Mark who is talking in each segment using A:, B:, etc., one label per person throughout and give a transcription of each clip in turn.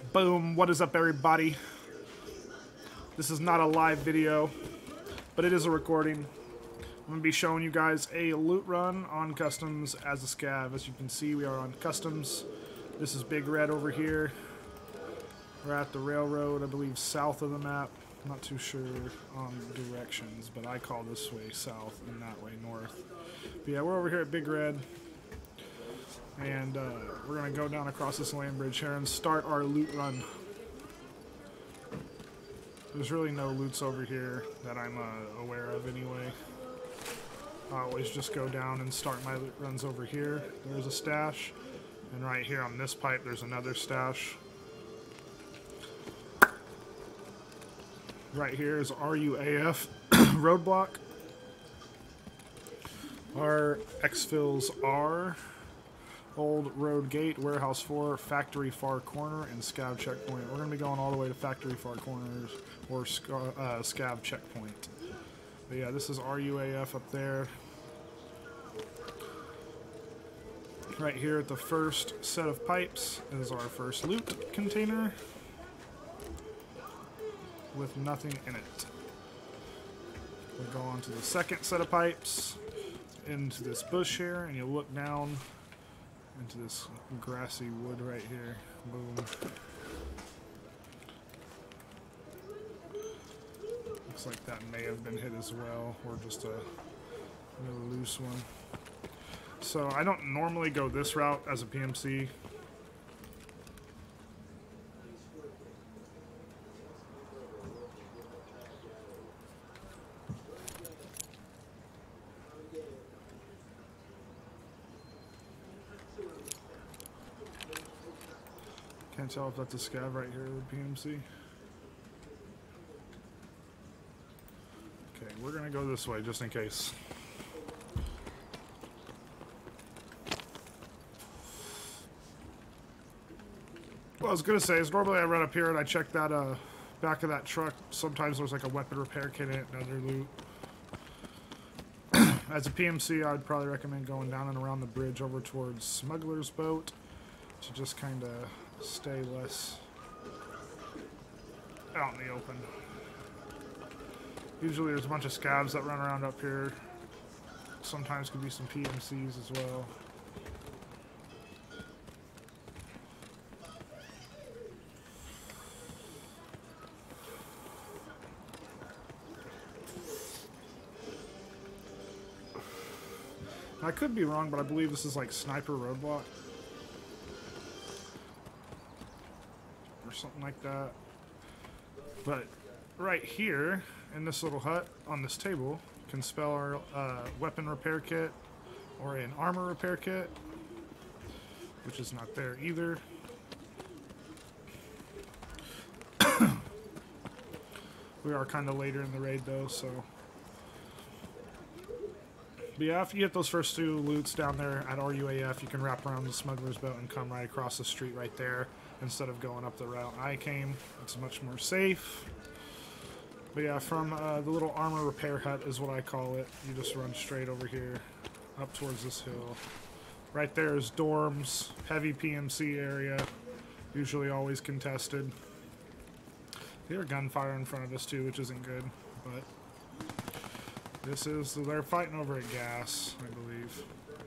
A: Boom, what is up everybody? This is not a live video, but it is a recording. I'm going to be showing you guys a loot run on customs as a scav. As you can see, we are on customs. This is Big Red over here. We're at the railroad, I believe south of the map. I'm not too sure on directions, but I call this way south and that way north. But yeah, we're over here at Big Red. And we're going to go down across this land bridge here and start our loot run. There's really no loots over here that I'm aware of anyway. I always just go down and start my loot runs over here. There's a stash. And right here on this pipe there's another stash. Right here is RUAF roadblock. Our exfils are Old Road Gate, Warehouse 4, Factory Far Corner, and Scav Checkpoint. We're going to be going all the way to Factory Far Corners or Scav Checkpoint. But yeah, this is RUAF up there. Right here at the first set of pipes is our first loot container with nothing in it. We'll go on to the second set of pipes into this bush here, and you look down into this grassy wood right here. Boom. Looks like that may have been hit as well, or just a loose one. So I don't normally go this route as a PMC. Can't tell if that's a scav right here with PMC. Okay, we're gonna go this way just in case. What I was gonna say is normally I run up here and I check that back of that truck. Sometimes there's like a weapon repair kit in it and other loot. As a PMC, I'd probably recommend going down and around the bridge over towards Smuggler's Boat to just kind of stay less out in the open. Usually there's a bunch of scavs that run around up here. Sometimes could be some PMCs as well. I could be wrong, but I believe this is like sniper roadblock or something like that. But right here in this little hut on this table can spell our weapon repair kit or an armor repair kit, which is not there either. We are kind of later in the raid though, so. But yeah, after you get those first two loots down there at RUAF, you can wrap around the Smuggler's Boat and come right across the street right there instead of going up the route I came. It's much more safe. But yeah, from the little armor repair hut is what I call it. You just run straight over here up towards this hill. Right there is dorms, heavy PMC area, usually always contested. There's gunfire in front of us too, which isn't good, but this is, they're fighting over at gas, I believe.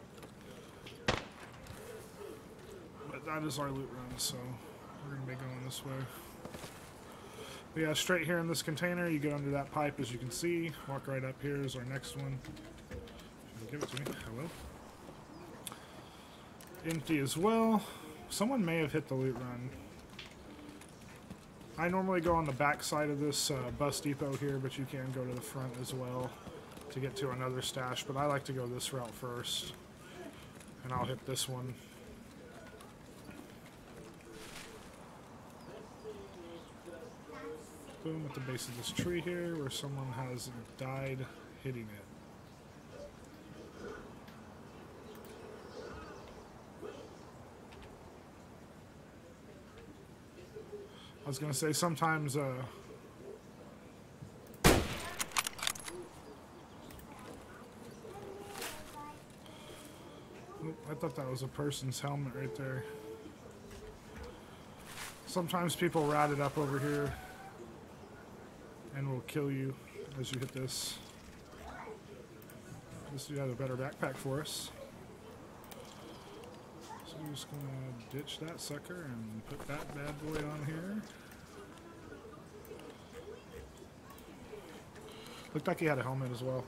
A: But that is our loot run, so we're going to be going this way. But yeah, straight here in this container, you get under that pipe as you can see. Walk right up here is our next one. Give it to me, I will. Empty as well. Someone may have hit the loot run. I normally go on the back side of this bus depot here, but you can go to the front as well to get to another stash, but I like to go this route first, and I'll hit this one. Boom, at the base of this tree here where someone has died hitting it. I was gonna say sometimes I thought that was a person's helmet right there. Sometimes people rat it up over here and will kill you as you hit this. This dude has a better backpack for us. So we're just gonna ditch that sucker and put that bad boy on here. Looked like he had a helmet as well.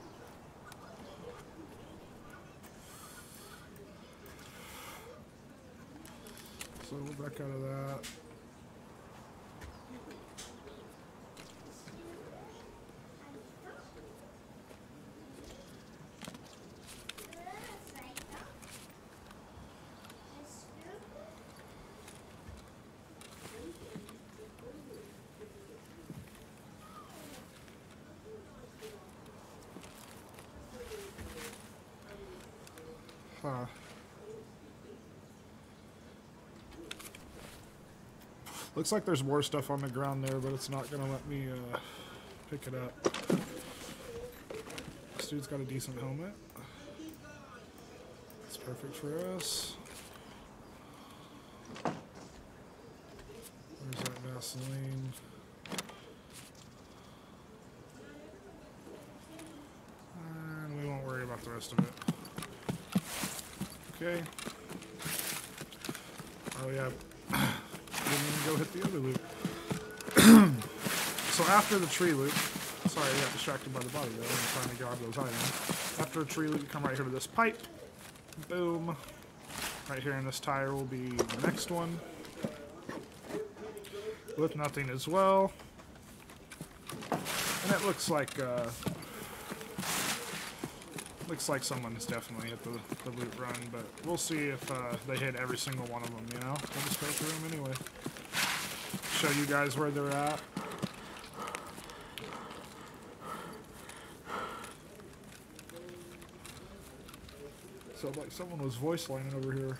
A: So we're back out of that. Looks like there's more stuff on the ground there, but it's not gonna let me pick it up. This dude's got a decent helmet. It's perfect for us. There's that Vaseline. And we won't worry about the rest of it. Okay. Oh yeah. Didn't even go hit the other loot. So after the tree loot, sorry I got distracted by the body though, I'm trying to grab those items. After a tree loot, you come right here to this pipe. Boom. Right here in this tire will be the next one. With nothing as well. And it looks like someone's definitely hit the loot run, but we'll see if they hit every single one of them, you know? We'll just go through them anyway. Show you guys where they're at. So like someone was voice lining over here.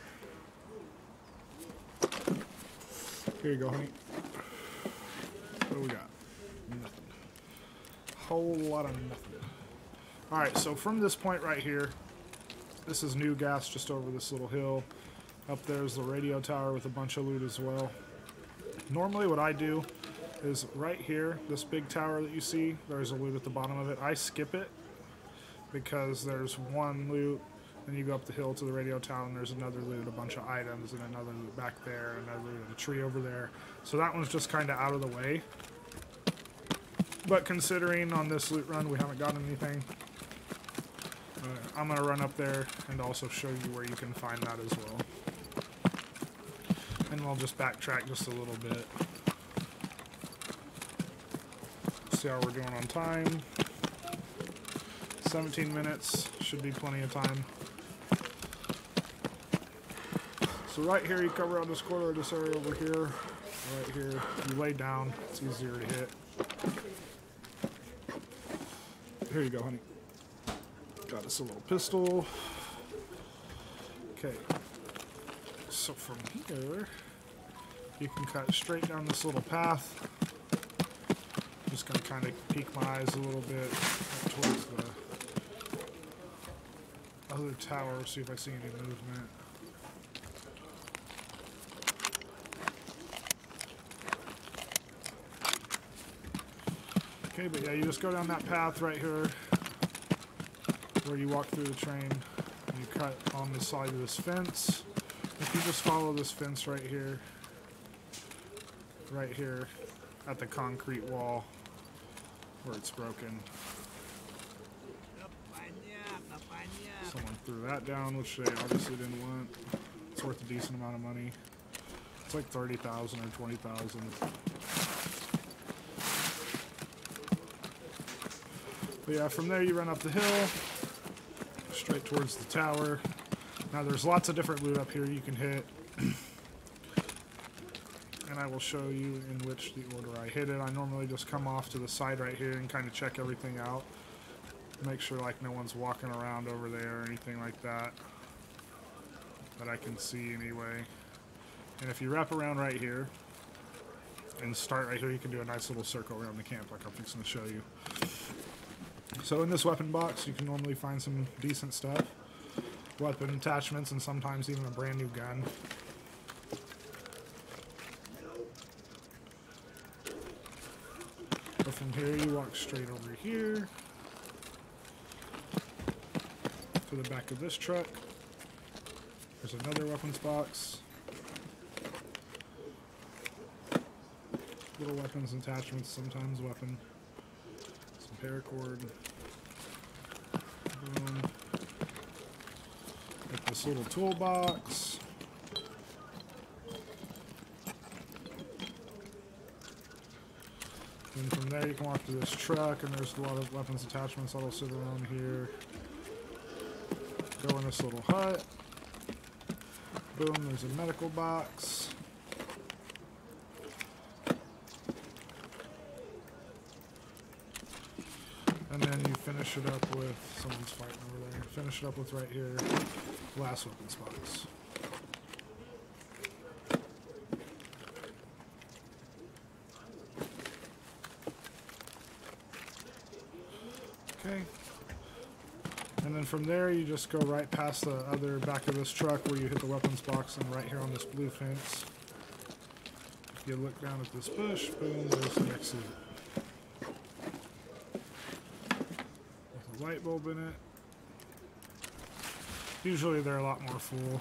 A: Here you go, honey. What do we got? Nothing. Whole lot of nothing. Alright, so from this point right here, this is new gas just over this little hill. Up there's the radio tower with a bunch of loot as well. Normally what I do is right here, this big tower that you see, there's a loot at the bottom of it. I skip it because there's one loot, then you go up the hill to the radio tower and there's another loot, a bunch of items, and another loot back there, another loot in a tree over there. So that one's just kind of out of the way. But considering on this loot run we haven't gotten anything, I'm going to run up there and also show you where you can find that as well. And we'll just backtrack just a little bit. See how we're doing on time. 17 minutes, should be plenty of time. So right here you come around this corner of this area over here. Right here, you lay down, it's easier to hit. Here you go, honey. Got us a little pistol. Okay. So from here, you can cut straight down this little path. Just gonna kind of peek my eyes a little bit up towards the other tower, see if I see any movement. Okay, but yeah, you just go down that path right here where you walk through the train and you cut on the side of this fence. If you just follow this fence right here at the concrete wall where it's broken. Someone threw that down, which they obviously didn't want. It's worth a decent amount of money. It's like 30,000 or 20,000. But yeah, from there you run up the hill, straight towards the tower. Now there's lots of different loot up here you can hit. And I will show you in which the order I hit it. I normally just come off to the side right here and kind of check everything out. Make sure like no one's walking around over there or anything like that. That I can see anyway. And if you wrap around right here and start right here, you can do a nice little circle around the camp like I'm fixing to show you. So in this weapon box, you can normally find some decent stuff. Weapon attachments and sometimes even a brand new gun. here, you walk straight over here to the back of this truck. There's another weapons box. Little weapons and attachments, sometimes weapon. Some paracord. Boom. Got this little toolbox. And from there you can walk to this truck, and there's a lot of weapons attachments that'll sit around here. Go in this little hut. Boom, there's a medical box. And then you finish it up with, someone's fighting over there, finish it up with right here, last weapons box. Okay. And then from there you just go right past the other back of this truck where you hit the weapons box, and right here on this blue fence. If you look down at this bush, boom, there's the exit. With a light bulb in it. Usually they're a lot more full.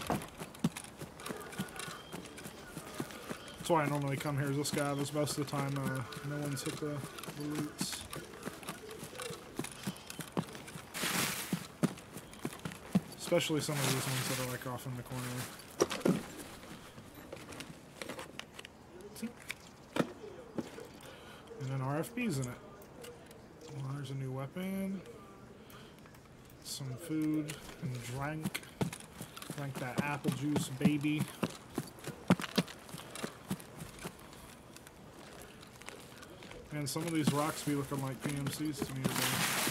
A: That's why I normally come here as a scav, is most of the time no one's hit the loots. Especially some of these ones that are like off in the corner. And then RFB's in it. Well, there's a new weapon. Some food and drink. Drank that apple juice, baby. Man, some of these rocks be looking like PMCs to me today.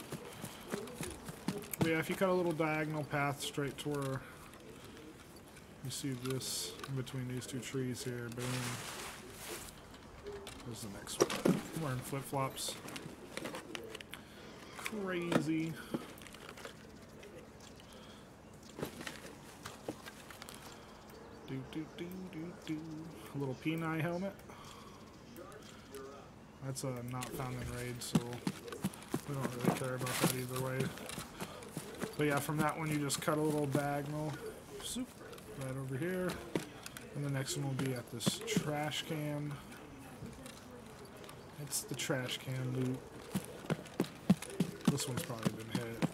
A: But yeah, if you cut a little diagonal path straight to where you see this in between these two trees here, boom. There's the next one. I'm wearing flip-flops. Crazy. A little P9 helmet. That's not found in raid, so we don't really care about that either way. But yeah, from that one you just cut a little diagonal right over here. And the next one will be at this trash can. It's the trash can loot. This one's probably been hit.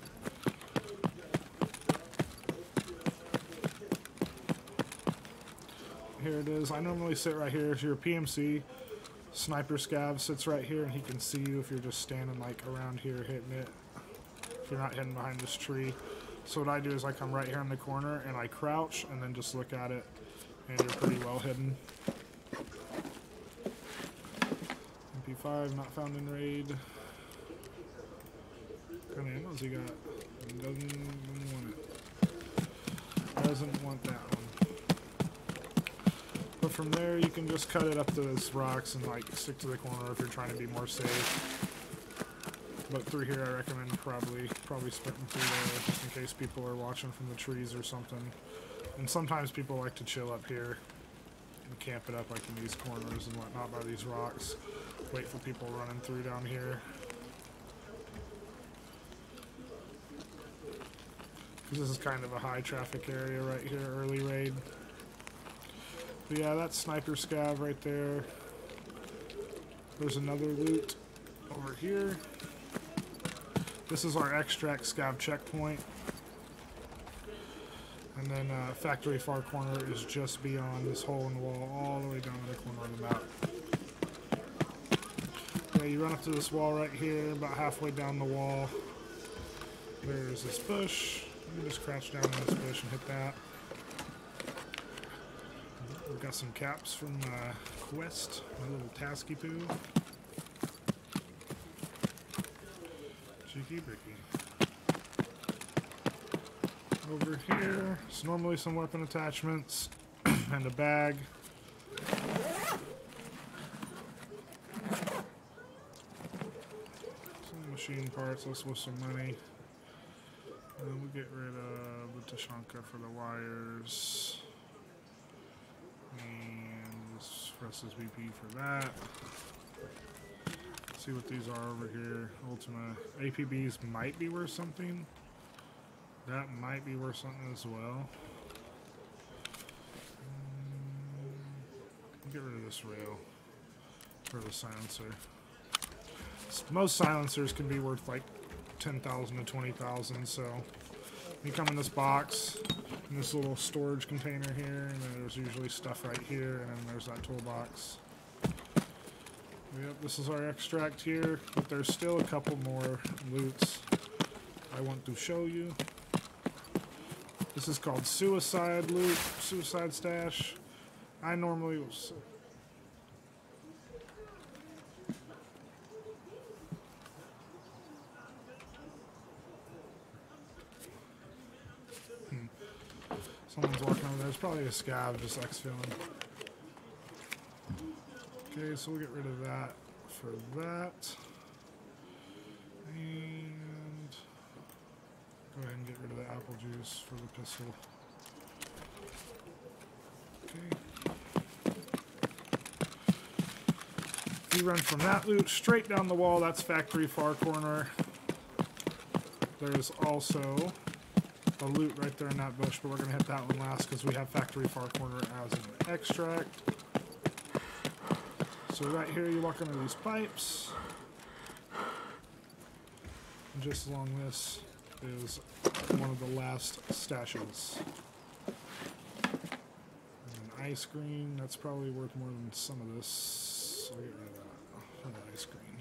A: Here it is. I normally sit right here. If you're a PMC, sniper scav sits right here, and he can see you if you're just standing like around here hitting it. If you're not hidden behind this tree. So what I do is I come right here in the corner and I crouch and then just look at it, and you're pretty well hidden. MP5 not found in raid. What kind of ammos he got? Doesn't want it. Doesn't want that one. But from there you can just cut it up to those rocks and like stick to the corner if you're trying to be more safe. But through here I recommend probably sprinting through there just in case people are watching from the trees or something. And sometimes people like to chill up here and camp it up like in these corners and whatnot by these rocks. Wait for people running through down here. This is kind of a high traffic area right here, early raid. But yeah, that's sniper scav right there. There's another loot over here. This is our extract scav checkpoint. And then factory far corner is just beyond this hole in the wall, all the way down to the corner of the map. Yeah, you run up to this wall right here, about halfway down the wall. There's this bush. You just crouch down in this bush and hit that. We've got some caps from Quest, my little tasky poo. Cheeky bricky. Over here, it's normally some weapon attachments and a bag. Some machine parts, also with some money. And we'll get rid of the Tashanka for the wires. And this rest is VP for that. see what these are over here. Ultima APBs might be worth something. That might be worth something as well. Get rid of this rail for the silencer. Most silencers can be worth like 10,000 to 20,000. So you come in this box, in this little storage container here, and then there's usually stuff right here, and then there's that toolbox. Yep, this is our extract here, but there's still a couple more loots I want to show you. This is called Suicide Loot, Suicide Stash. I normally was. Someone's walking over there. It's probably a scav just exfilling. Okay, so we'll get rid of that for that. And go ahead and get rid of the apple juice for the pistol. Okay. You run from that loot straight down the wall. That's factory far corner. There's also a loot right there in that bush, but we're going to hit that one last because we have factory far corner as an extract. So right here you walk under these pipes. And just along this is one of the last stashes. And an ice cream, that's probably worth more than some of this. I'll get rid of that. For the ice cream.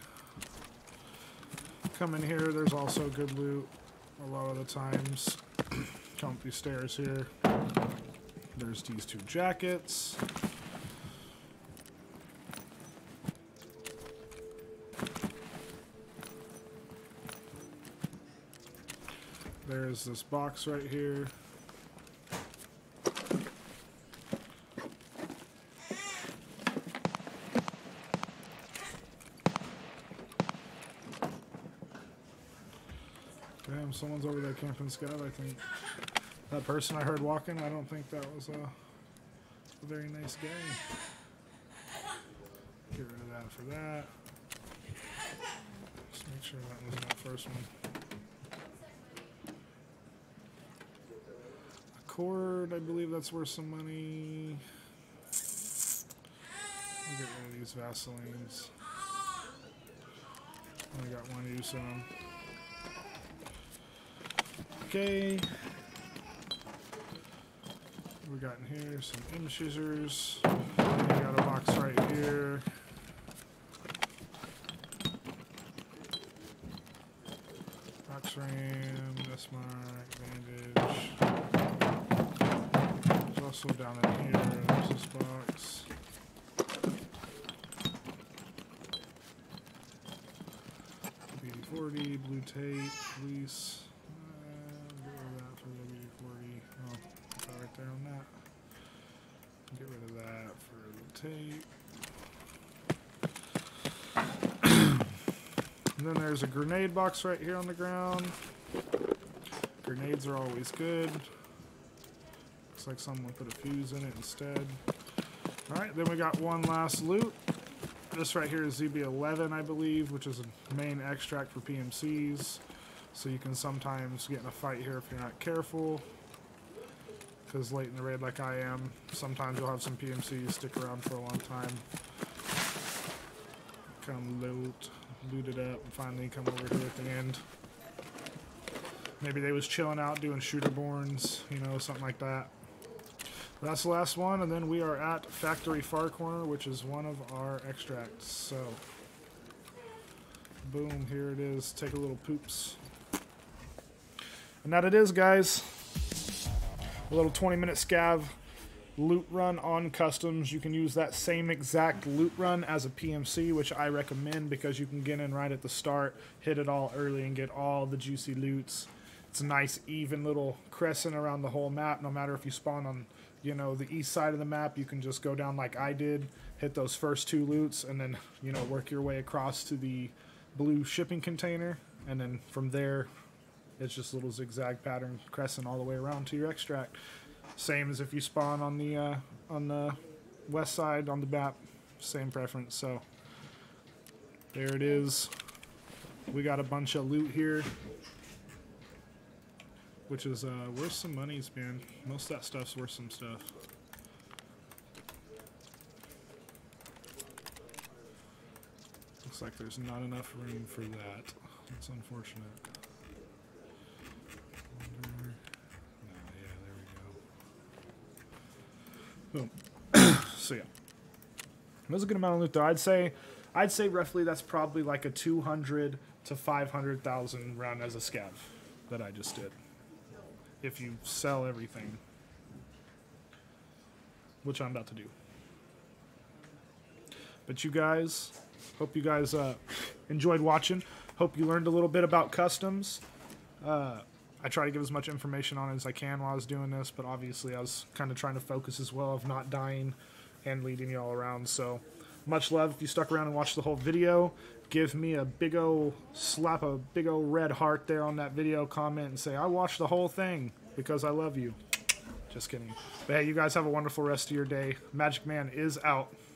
A: Come in here, there's also good loot a lot of the times. Come up these stairs here. There's these two jackets. There's this box right here. Damn, someone's over there camping scav, I think. That person I heard walking, I don't think that was a very nice guy. Get rid of that for that. Just make sure that wasn't that first one. A cord, I believe that's worth some money. I'll get rid of these Vaselines. Only got one use of them. Okay. We got in here some M scissors. We got a box right here. Box ram, Desmark, bandage. There's also down in here. There's this box. BD-40, blue tape, police. Right there on that. Get rid of that for the tape. And then there's a grenade box right here on the ground. Grenades are always good. Looks like someone put a fuse in it instead. Alright, then we got one last loot. This right here is ZB11, I believe, which is a main extract for PMCs. So you can sometimes get in a fight here if you're not careful. Because late in the raid like I am, sometimes you'll have some PMCs stick around for a long time. Come loot it up, and finally come over here at the end. Maybe they was chilling out doing shooter-borns, you know, something like that. That's the last one, and then we are at Factory Far Corner, which is one of our extracts. So, boom, here it is. Take a little poops. And that it is, guys. A little 20-minute scav loot run on customs. You can use that same exact loot run as a PMC, which I recommend because you can get in right at the start, hit it all early, and get all the juicy loots. It's a nice, even little crescent around the whole map. No matter if you spawn on, you know, the east side of the map, you can just go down like I did, hit those first two loots, and then, you know, work your way across to the blue shipping container, and then from there, it's just a little zigzag pattern crescent all the way around to your extract. Same as if you spawn on the west side on the map. Same preference. So There it is. We got a bunch of loot here. Which is worth some monies, man. Most of that stuff's worth some stuff. Looks like there's not enough room for that. That's unfortunate. No, yeah, there we go. Boom. So yeah. There's a good amount of loot though. I'd say roughly that's probably like a 200 to 500,000 round as a scav that I just did. If you sell everything, which I'm about to do. But you guys, hope you guys enjoyed watching. Hope you learned a little bit about customs. I try to give as much information on it as I can while I was doing this, but obviously I was kind of trying to focus as well of not dying and leading you all around. So much love. If you stuck around and watched the whole video, give me a big ol' slap, a big ol' red heart there on that video, comment and say, I watched the whole thing because I love you. Just kidding. But hey, you guys have a wonderful rest of your day. Magic Man is out.